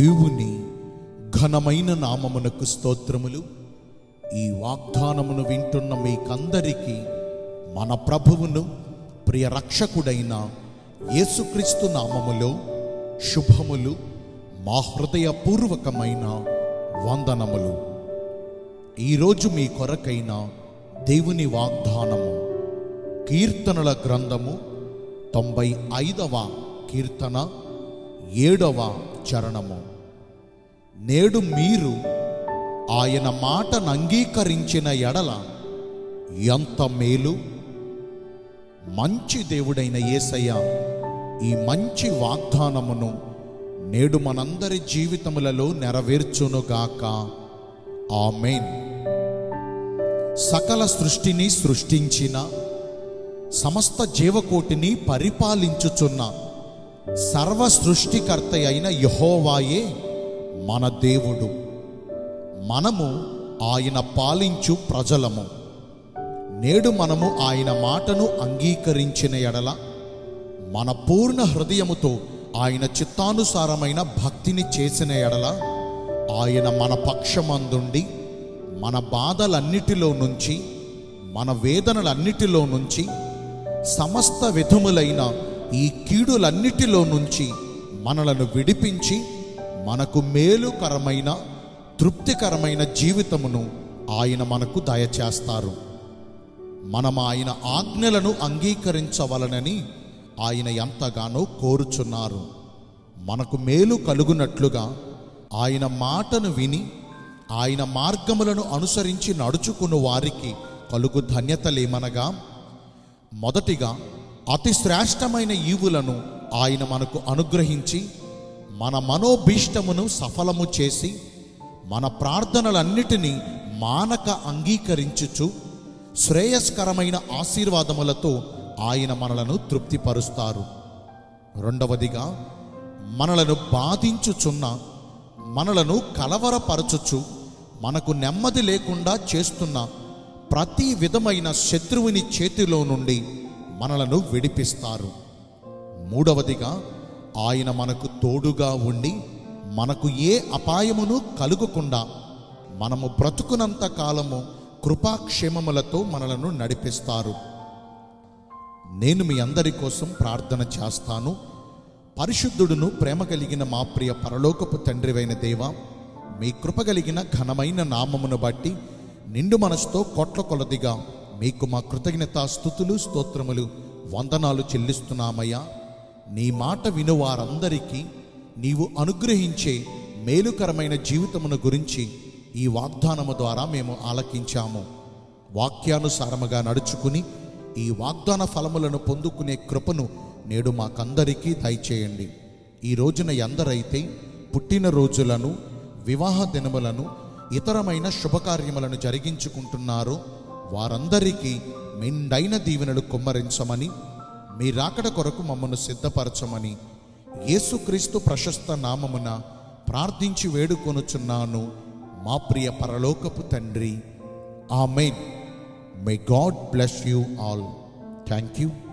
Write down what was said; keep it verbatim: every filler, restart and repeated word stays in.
దేవుని ఘనమైన నామమునకు స్తోత్రములు. ఈ వాగ్దానమును వింటున్న మీకందరికీ మన ప్రభువును ప్రియ రక్షకుడైన యేసుక్రీస్తు నామములో శుభములు, మా హృదయపూర్వకమైన వందనములు. ఈరోజు మీ కొరకైన దేవుని వాగ్దానము కీర్తనల గ్రంథము తొంభై ఐదవ కీర్తన ఏడవ చరణము. నేడు మీరు ఆయన మాటను అంగీకరించిన ఎడల ఎంత మేలు. మంచి దేవుడైన యేసయ్య ఈ మంచి వాగ్దానమును నేడు మనందరి జీవితములలో నెరవేర్చునుగాక. ఆమేన్. సకల సృష్టిని సృష్టించిన, సమస్త జీవకోటిని పరిపాలించుచున్న సర్వ సృష్టికర్త అయిన యెహోవాయే మన దేవుడు. మనము ఆయన పాలించు ప్రజలము. నేడు మనము ఆయన మాటను అంగీకరించిన ఎడల, మన పూర్ణ హృదయముతో ఆయన చిత్తానుసారమైన భక్తిని చేసిన ఎడల, ఆయన మన పక్షమందుండి మన బాధలన్నిటిలో నుంచి, మన వేదనలన్నిటిలో నుంచి, సమస్త విధములైన ఈ కీడులన్నిటిలో నుంచి మనలను విడిపించి మనకు మేలుకరమైన తృప్తికరమైన జీవితమును ఆయన మనకు దయచేస్తారు. మనం ఆయన ఆజ్ఞలను అంగీకరించవలనని ఆయన ఎంతగానో కోరుచున్నారు. మనకు మేలు కలుగునట్లుగా ఆయన మాటను విని ఆయన మార్గములను అనుసరించి నడుచుకున్న వారికి కలుగు ధన్యతలేమనగా, మొదటిగా అతి శ్రేష్టమైన ఈవులను ఆయన మనకు అనుగ్రహించి మన మనోభీష్టమును సఫలము చేసి మన ప్రార్థనలన్నిటినీ మానక అంగీకరించుచు శ్రేయస్కరమైన ఆశీర్వాదములతో ఆయన మనలను తృప్తిపరుస్తారు. రెండవదిగా, మనలను బాధించుచున్న, మనలను కలవరపరచుచు మనకు నెమ్మది లేకుండా చేస్తున్న ప్రతి విధమైన శత్రువుని చేతిలో నుండి మనలను విడిపిస్తారు. మూడవదిగా, ఆయన మనకు తోడుగా ఉండి మనకు ఏ అపాయమును కలుగకుండా మనము బ్రతుకునంత కాలము కృపాక్షేమములతో మనలను నడిపిస్తారు. నేను మీ అందరి కోసం ప్రార్థన చేస్తాను. పరిశుద్ధుడును ప్రేమ కలిగిన మా ప్రియ పరలోకపు తండ్రివైన దేవా, మీ కృప కలిగిన ఘనమైన నామమును బట్టి నిండు మనసుతో కోట్ల కొలదిగా మీకు మా కృతజ్ఞత స్తుతులు స్తోత్రములు వందనాలు చెల్లిస్తున్నామయ్యా. నీ మాట విను వారందరికీ నీవు అనుగ్రహించే మేలుకరమైన జీవితమును గురించి ఈ వాగ్దానము ద్వారా మేము ఆలకించాము. వాక్యానుసారముగా నడుచుకుని ఈ వాగ్దాన ఫలములను పొందుకునే కృపను నేడు మాకందరికీ దయచేయండి. ఈ రోజున ఎందరైతే పుట్టినరోజులను, వివాహ దినములను, ఇతరమైన శుభకార్యములను జరిగించుకుంటున్నారో వారందరికీ మెండైన దీవెనలు కుమ్మరించమని, మీ రాకడ కొరకు మమ్మను సిద్ధపరచమని యేసుక్రీస్తు ప్రశస్త నామమున ప్రార్థించి వేడుకొనుచున్నాను మా ప్రియ పరలోకపు తండ్రి. ఆమేన్. May God bless you all. Thank you.